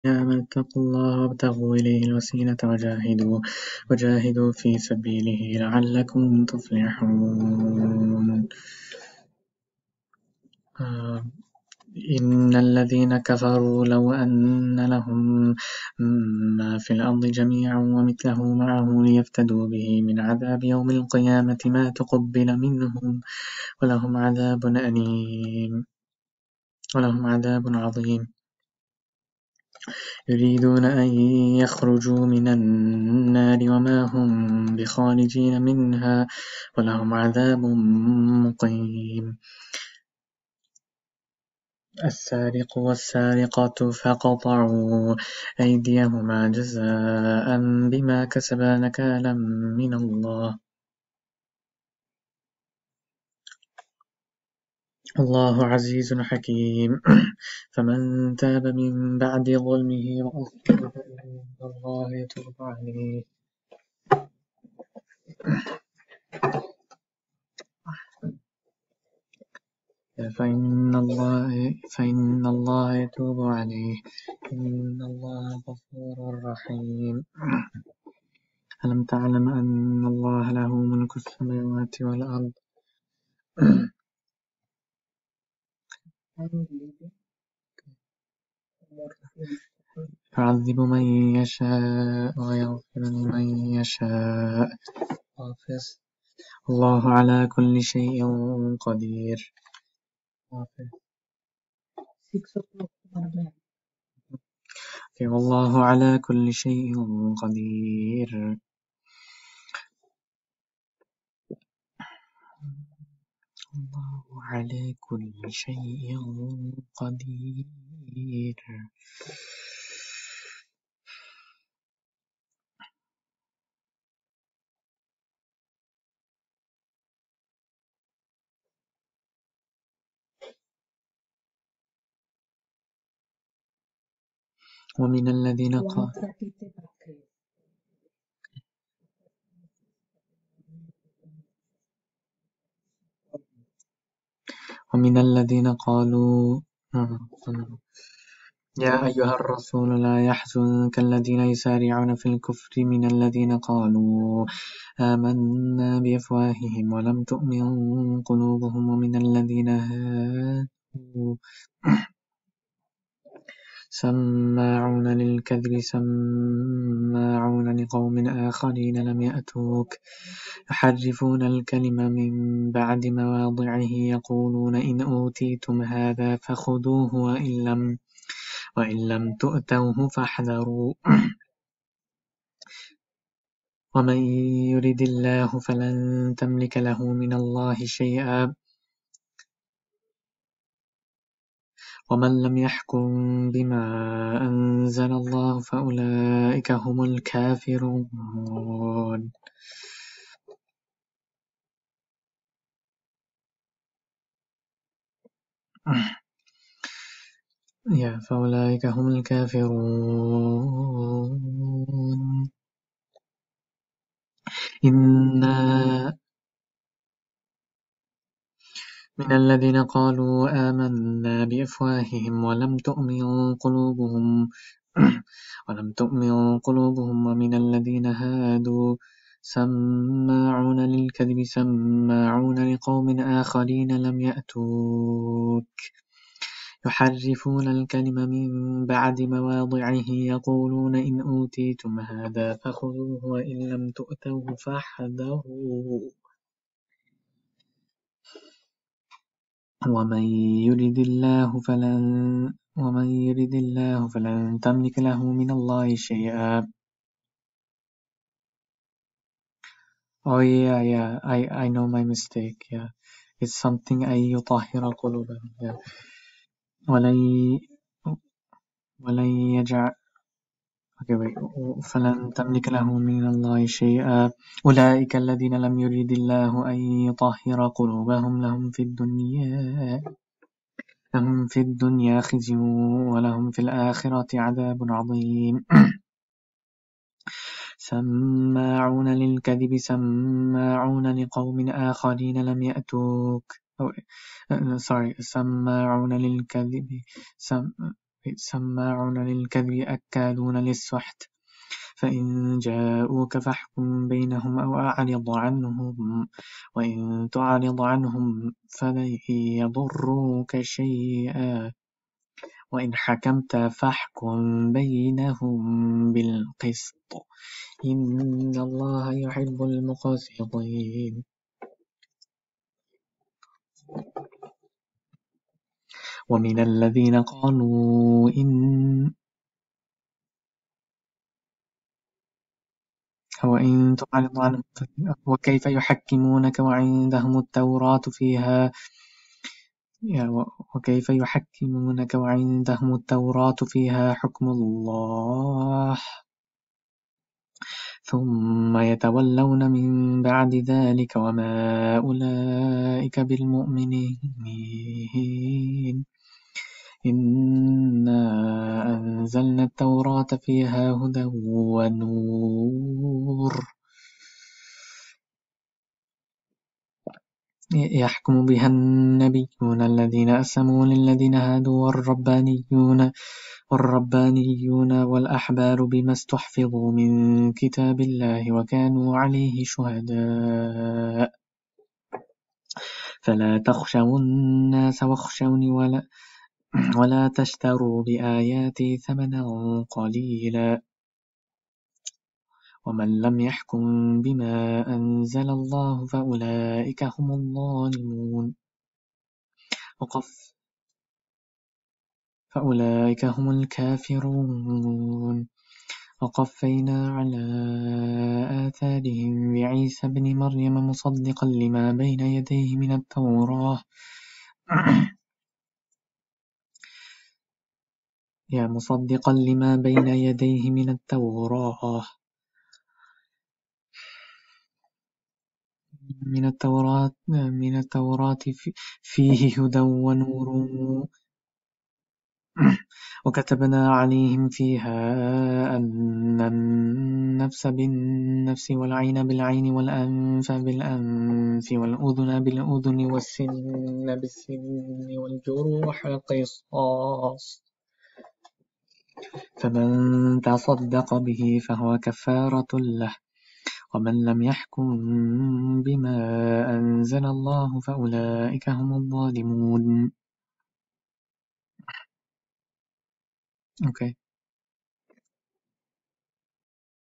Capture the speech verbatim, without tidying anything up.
آمنوا اتقوا الله وابتغوا إليه الوسيلة وجاهدوا وجاهدوا في سبيله لعلكم تفلحون. آه إن الذين كفروا لو أن لهم ما في الأرض جميعا ومثله معه ليفتدوا به من عذاب يوم القيامة ما تقبل منهم ولهم عذاب أليم ولهم عذاب عظيم. يريدون أن يخرجوا من النار وما هم بخارجين منها ولهم عذاب مقيم. السارق والسارقة فقطعوا أيديهما جزاء بما كسبا نكالا من الله الله عزيز حكيم. فمن تاب من بعد ظلمه وأصلح فإن الله يتوب عليه. فإن الله فإن الله يتوب عليه إن الله غفور رحيم. ألم تعلم أن الله له ملك السماوات والأرض يعذب من يشاء ويغفر لمن يشاء الله على كل شيء قدير. والله على كل شيء قدير. الله على كل شيء قدير. ومن الذين قالوا ومن الذين قالوا يا أيها الرسول لا يحزنك الذين يسارعون في الكفر من الذين قالوا آمنا بأفواههم ولم تؤمن قلوبهم ومن الذين هادوا سماعون للكذب سماعون لقوم آخرين لم يأتوك يحرفون الكلم من بعد مواضعه يقولون إن أوتيتم هذا فخذوه وإن لم وإن لم تؤتوه فاحذروا ومن يرد الله فلن تملك له من الله شيئا ومن لم يحكم بما أنزل الله فأولئك هم الكافرون. يا فأولئك هم الكافرون. إنا من الذين قالوا آمنا بأفواههم ولم تؤمن قلوبهم ولم تؤمن قلوبهم ومن الذين هادوا سماعون للكذب سماعون لقوم آخرين لم يأتوك يحرفون الكلم من بعد مواضعه يقولون إن أوتيتم هذا فخذوه وإن لم تؤتوه فاحذروا ومن يرد الله فلن ومن يرد الله فلن تملك له من الله شيئا. Oh yeah, yeah, I I know my mistake. Yeah, it's something أن يطهر قلوبهم. Yeah, ولن ولن يجعل okay wait فلن تملك له من الله شيئا. أولئك الذين لم يرد الله أن يطهر قلوبهم لهم في الدنيا لهم في الدنيا خزي ولهم في الآخرة عذاب عظيم. سماعون للكذب سماعون لقوم آخرين لم يأتوك oh, uh, sorry سماعون للكذب سم سماعون للكذب أكالون للسحت فإن جاءوك فاحكم بينهم أو أعرض عنهم وإن تعرض عنهم فلن يضروك شيئا وإن حكمت فاحكم بينهم بالقسط إن الله يحب المقسطين ومن الذين قالوا إن وإن تعرض عنهم وكيف يحكمونك وعندهم التوراة فيها وكيف يحكمونك وعندهم التوراة فيها حكم الله ثم يتولون من بعد ذلك وما أولئك بالمؤمنين إنا أنزلنا التوراة فيها هدى ونور يحكم بها النبيون الذين أسلموا للذين هادوا والربانيون والربانيون والأحبار بما استحفظوا من كتاب الله وكانوا عليه شهداء فلا تخشوا الناس واخشوني ولا, ولا تشتروا بآياتي ثمنا قليلا ومن لم يحكم بما أنزل الله فأولئك هم الظالمون وقف فأولئك هم الكافرون وقفينا على آثارهم بعيسى ابن مريم مصدقا لما بين يديه من التوراة يا مصدقا لما بين يديه من التوراة من التوراة من التوراة فيه هدى ونور وكتبنا عليهم فيها أن النفس بالنفس والعين بالعين والأنف بالأنف والأذن بالأذن والسن بالسن والجروح قصاص فمن تصدق به فهو كفارة له ومن لم يحكم بما أنزل الله فأولئك هم الظالمون. Okay.